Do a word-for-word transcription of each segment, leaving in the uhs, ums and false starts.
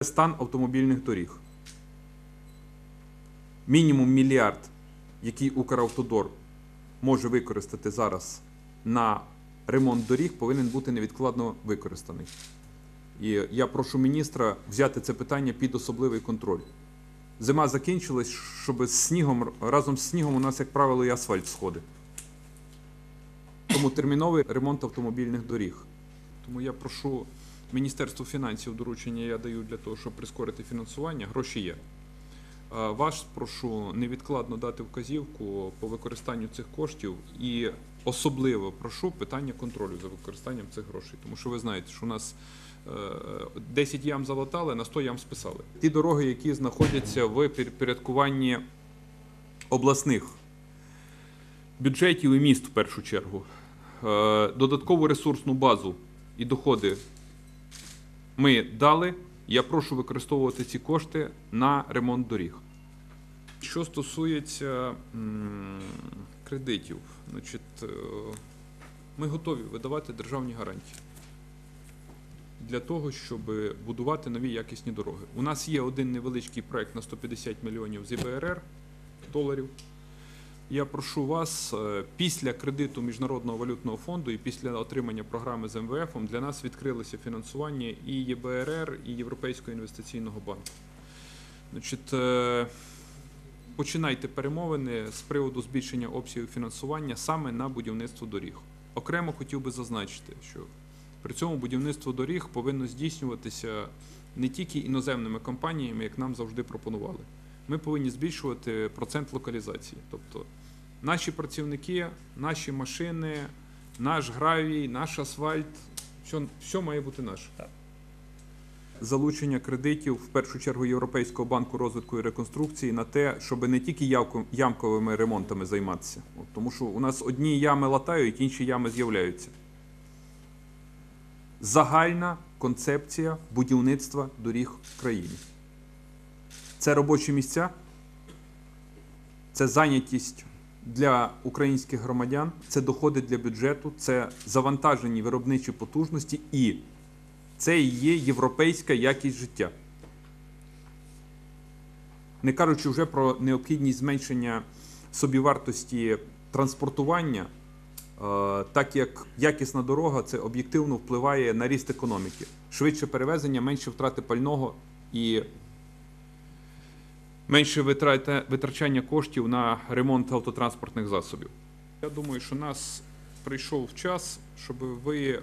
Стан автомобільних доріг. Мінімум мільярд, який Укравтодор може використати зараз на ремонт доріг, повинен бути невідкладно використаний. І я прошу міністра взяти це питання під особливий контроль. Зима закінчилась, щоб з снігом, разом з снігом у нас, як правило, і асфальт сходить. Тому терміновий ремонт автомобільних доріг. Тому я прошу Міністерство фінансів, доручення я даю для того, щоб прискорити фінансування, гроші є. Вас прошу невідкладно дати вказівку по використанню цих коштів і особливо прошу питання контролю за використанням цих грошей. Тому що ви знаєте, що у нас десять ям залатали, на сто ям списали. Ті дороги, які знаходяться в підпорядкуванні обласних бюджетів і міст в першу чергу, додаткову ресурсну базу і доходи ми дали. Я прошу використовувати ці кошти на ремонт доріг. Що стосується м, кредитів, значить, ми готові видавати державні гарантії для того, щоб будувати нові якісні дороги. У нас є один невеличкий проєкт на сто п'ятдесят мільйонів з І Б Р Р доларів. Я прошу вас, після кредиту Міжнародного валютного фонду і після отримання програми з Ем Ве Ефом для нас відкрилося фінансування і Є Б Р Р, і Європейського інвестиційного банку. Значить, починайте перемовини з приводу збільшення обсягів фінансування саме на будівництво доріг. Окремо хотів би зазначити, що при цьому будівництво доріг повинно здійснюватися не тільки іноземними компаніями, як нам завжди пропонували. Ми повинні збільшувати процент локалізації. Тобто наші працівники, наші машини, наш гравій, наш асфальт, все, все має бути наше. Залучення кредитів, в першу чергу, Європейського банку розвитку і реконструкції на те, щоб не тільки ямковими ремонтами займатися. От, тому що у нас одні ями латають, інші ями з'являються. Загальна концепція будівництва доріг в країні. Це робочі місця, це зайнятість для українських громадян, це доходи для бюджету, це завантажені виробничі потужності і це і є європейська якість життя. Не кажучи вже про необхідність зменшення собівартості транспортування, так як якісна дорога це об'єктивно впливає на ріст економіки. Швидше перевезення, менше втрати пального і менше витрачання коштів на ремонт автотранспортних засобів. Я думаю, що нас прийшов час, щоб ви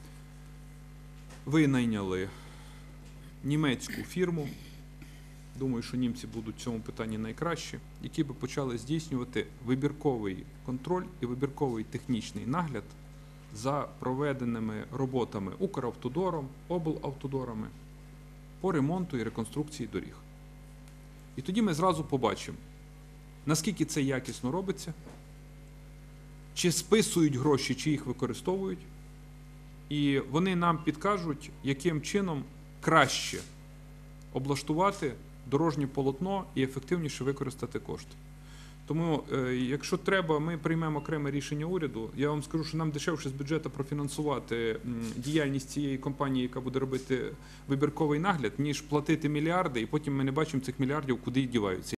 винайняли німецьку фірму, думаю, що німці будуть в цьому питанні найкращі, які би почали здійснювати вибірковий контроль і вибірковий технічний нагляд за проведеними роботами Укравтодором, облавтодорами по ремонту і реконструкції доріг. І тоді ми зразу побачимо, наскільки це якісно робиться, чи списують гроші, чи їх використовують. І вони нам підкажуть, яким чином краще облаштувати дорожнє полотно і ефективніше використати кошти. Тому, якщо треба, ми приймемо окреме рішення уряду. Я вам скажу, що нам дешевше з бюджету профінансувати діяльність цієї компанії, яка буде робити вибірковий нагляд, ніж платити мільярди, і потім ми не бачимо цих мільярдів, куди діваються.